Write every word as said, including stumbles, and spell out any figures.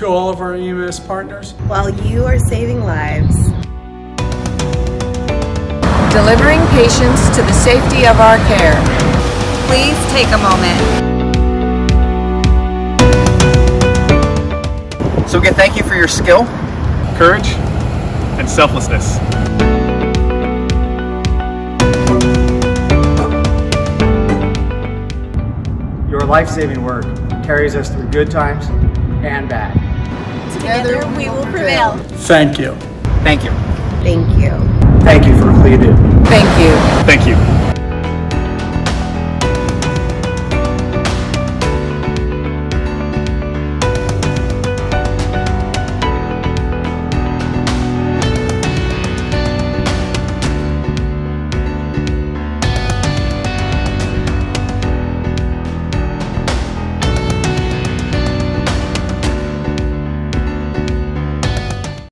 to all of our E M S partners. While you are saving lives, delivering patients to the safety of our care. Please take a moment. So again, thank you for your skill, courage, and selflessness. Your life-saving work carries us through good times and bad. Together we will prevail. Thank you. Thank you. thank you. Thank you for all you do. Thank you. Thank you.